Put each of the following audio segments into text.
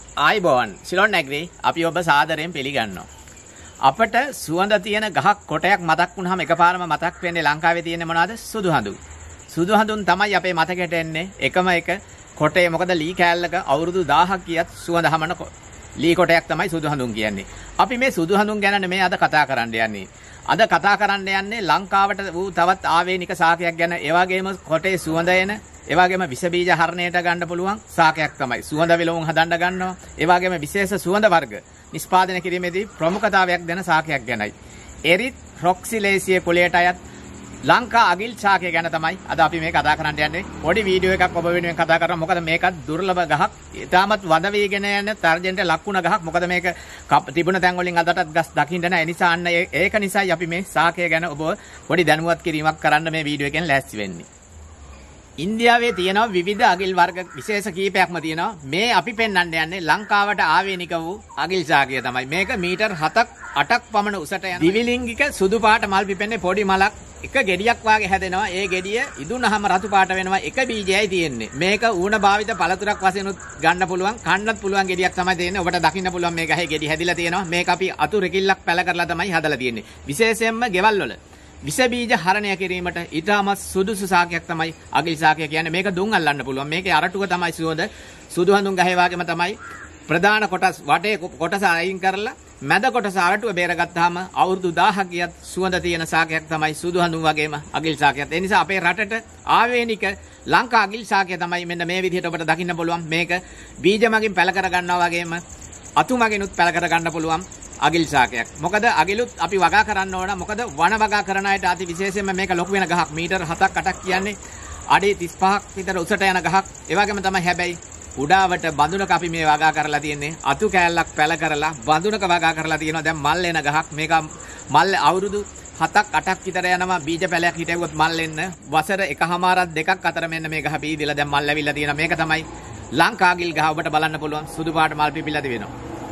ආයිබෝන් සිලොන් නැග්‍රී අපි ඔබ සාදරයෙන් පිළිගන්නවා. අපට සුවඳ තියෙන ගහක් කොටයක් මතක් වුණාම එකපාරම මතක් වෙන්නේ ලංකාවේ තියෙන මොනවාද? සුදු හඳුන්. සුදු හඳුන් තමයි අපේ මතකයට එන්නේ එකම එක කොටේ. මොකද ලී කෑල්ලක අවුරුදු 1000ක් කියත් සුවඳ හමන ලී කොටයක් තමයි සුදු හඳුන් කියන්නේ. අපි මේ සුදු හඳුන් ගැන නෙමෙයි අද කතා කරන්න යන්නේ. අද කතා කරන්න යන්නේ ලංකාවට වූ තවත් ආවේනික සාකයක් ගැන. ඒ වගේම කොටේ සුවඳ එන, ඒ වගේම විස බීජ හරණයට ගන්න පුළුවන් සාකයක් තමයි. සුවඳ විලවුන් හදන්න ගන්නවා. ඒ වගේම විශේෂ සුවඳ වර්ග නිෂ්පාදනය කිරීමේදී ප්‍රමුඛතාවයක් දෙන සාකයක් ගැනයි. එරිත්‍රොක්සිලේසිය කුලයට අයත් ලංකා අගිල් ශාකය ගැන තමයි අද අපි මේ කතා කරන්න යන්නේ. පොඩි වීඩියෝ එකක් ඔබ වෙනුවෙන් කතා කරනවා. මොකද මේකත් දුර්ලභ ගහක්. ඊටමත් වද වීගෙන යන තර්ජනට ලක් වුණ ගහක්. මොකද මේක තිබුණ තැන් වලින් අදටත් ගස් දකින්න නැහැ. ඒ නිසා අන්න ඒක නිසායි අපි මේ ශාකය ගැන ඔබ පොඩි දැනුවත් කිරීමක් කරන්න මේ වීඩියෝ එකෙන් ලෑස්ති වෙන්නේ. ඉන්දියාවේ තියෙනවා විවිධ අගිල් වර්ග විශේෂ කීපයක්ම තියෙනවා. මේ අපි පෙන්වන්න යන්නේ ලංකාවට ආවේනික වූ අගිල් ශාකය තමයි. මේක මීටර් 7ක් 8ක් පමණ උසට යන දිවිලිංගික සුදු පාට මල් පිපෙන්නේ පොඩි මලක්. එක ගෙඩියක් වාගේ හැදෙනවා. ඒ ගෙඩිය ඉදුණාම රතු පාට වෙනවා. එක බීජයයි තියෙන්නේ. මේක ඌණ භාවිත පළතුරක් වශයෙන් උත් ගන්න පුළුවන්. කන්නත් පුළුවන් ගෙඩියක් තමයි තියෙන්නේ. ඔබට දකින්න පුළුවන් මේ ගහේ ගෙඩි හැදිලා තියෙනවා. මේක අපි අතු රෙකිල්ලක් පැල කරලා තමයි හදලා තියෙන්නේ. විශේෂයෙන්ම ගෙවල් වල විස බීජ හරණය කිරීමට ඊටම සුදුසු ශාකයක් තමයි අගිල් ශාකය කියන්නේ. මේක දුම් අල්ලන්න පුළුවන්. මේකේ අරටුව තමයි සුවඳ. සුදු හඳුන් ගහේ වාගේම තමයි ප්‍රධාන කොටස් වටේ කොටස අයින් කරලා මැද කොටස අරටුව බේරගත්තාම අවුරුදු 1000ක් ගියත් සුවඳ තියෙන ශාකයක් තමයි සුදු හඳුන් වගේම අගිල් ශාකයත්. ඒ නිසා අපේ රටට ආවේනික ලංකා අගිල් ශාකය තමයි මෙන්න මේ විදිහට ඔබට දකින්න පුළුවන්. මේක බීජ මගින් පැල කර ගන්නවා වගේම අතු මගිනුත් පැල කර ගන්න පුළුවන් අගිල් ශාකයක්. මොකද අගිලුත් අපි වගා කරන්න ඕන. මොකද වන වගා කරන අයට අති විශේෂයෙන්ම මේක ලොකු වෙන ගහක්. මීටර් 7ක් 8ක් කියන්නේ අඩි 35ක් විතර උසට යන ගහක්. ඒ වගේම තමයි හැබැයි උඩාවට බඳුනක අපි මේ වගා කරලා තියෙන්නේ. අතු කෑල්ලක් පැල කරලා බඳුනක වගා කරලා තියෙනවා. දැන් මල් එන ගහක්. මේක මල් අවුරුදු 7ක් 8ක් විතර යනවා. බීජ පැලයක් හිටවුවොත් මල් එන්න වසර එකහමාරක් දෙකක් අතර මෙන්න මේ ගහ බීදිලා දැන් මල් ඇවිල්ලා තියෙනවා. මේක තමයි ලංකා අගිල් ගහ. ඔබට බලන්න පුළුවන් සුදු පාට මල් පිපිලා තිබෙනවා.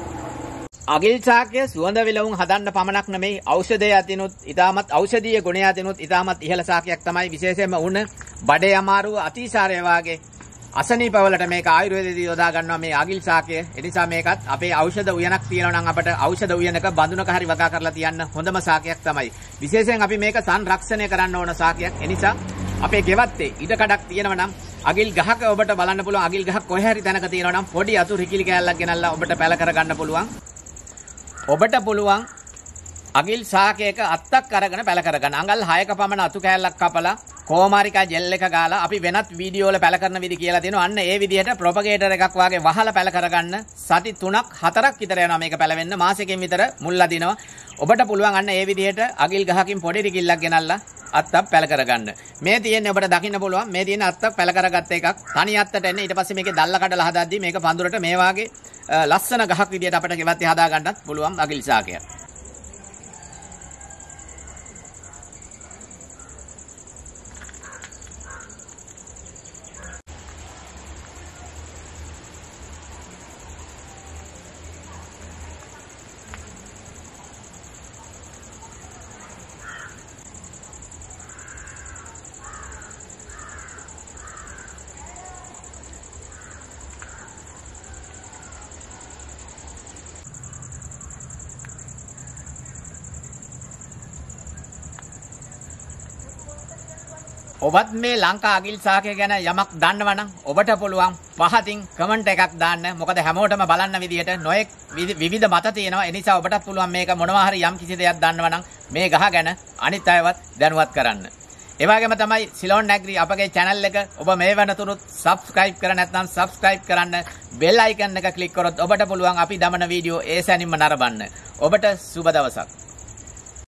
අගිල් ශාකය සුවඳ විලවුන් හදන්න පමණක් නෙමෙයි ඖෂධය අතිනුත් ඊටමත් ඖෂධීය ගුණය අතිනුත් ඊටමත් ඉහළ ශාකයක් තමයි. විශේෂයෙන්ම උණ බඩේ අමාරුව අතිසාරය වාගේ අසනීපවලට මේක ආයුර්වේදයේදී යොදා ගන්නවා මේ අගිල් ශාකය. ඒ නිසා මේකත් අපේ ඖෂධ උයනක් තියෙනවා නම් අපට ඖෂධ උයනක බඳුනක හරි වගා කරලා තියන්න හොඳම ශාකයක් තමයි. විශේෂයෙන් අපි මේක සංරක්ෂණය කරන්න ඕන ශාකයක්. ඒ නිසා අපේ ගෙවත්තේ ඉඩකඩක් තියෙනවා නම් අගිල් ගහක ඔබට බලන්න පුළුවන්. අගිල් ගහක් කොහේ හරි තැනක තියෙනවා නම් පොඩි අතු රිකිලි කෑල්ලක් ගෙනල්ලා ඔබට පැල කර ගන්න පුළුවන්. ඔබට පුළුවන් අගිල් ශාකයක අත්තක් අරගෙන පැල කරගන්න. අඟල් 6ක පමණ අතු කෑල්ලක් කපලා කොමාරිකා ජෙල් එක ගාලා අපි වෙනත් වීඩියෝ වල පැල කරන විදි කියලා තියෙනවා. අන්න ඒ විදිහට ප්‍රොපගේටර් එකක් වාගේ වහලා පැල කරගන්න. සති 3ක් 4ක් විතර යනවා මේක පැල වෙන්න. මාසෙකින් විතර මුල් අදිනවා. ඔබට පුළුවන් අන්න ඒ විදිහට අගිල් ගහකින් පොඩි රිකිල්ලක් ගෙනල්ලා අත්තක් පැල කරගන්න. මේ තියෙන්නේ ඔබට දකින්න පුළුවන්. මේ තියෙන අත්තක් පැල කරගත්ත එකක්. තනි අත්තට එන්නේ. ඊට පස්සේ මේකේ දැල්ල කඩලා හදද්දී මේක පඳුරට මේ වාගේ ලස්සන ගහක් විදිහට අපිට ගෙවත්තේ හදා ගන්නත් පුළුවන් අගිල් ශාකයක්. ඔබත් මේ ලංකා අගිල් ශාකය ගැන යමක් දන්නවනම් ඔබට පුළුවන් පහතින් කමෙන්ට් එකක් දාන්න. මොකද හැමෝටම බලන්න විදියට නොයෙක් විවිධ මත තියෙනවා. ඒ නිසා ඔබටත් පුළුවන් මේක මොනවා හරි යම් කිසි දෙයක් දන්නවනම් මේ ගහ ගැන අනිත් අයවත් දැනුවත් කරන්න. ඒ වගේම තමයි සිලොන් ඇග්‍රි අපගේ channel එක ඔබ මේ වෙනතුරුත් subscribe කර නැත්නම් subscribe කරන්න. bell icon එක click කරොත් ඔබට පුළුවන් අපි දමන වීඩියෝ ඒ සැනින්ම නරඹන්න. ඔබට සුබ දවසක්.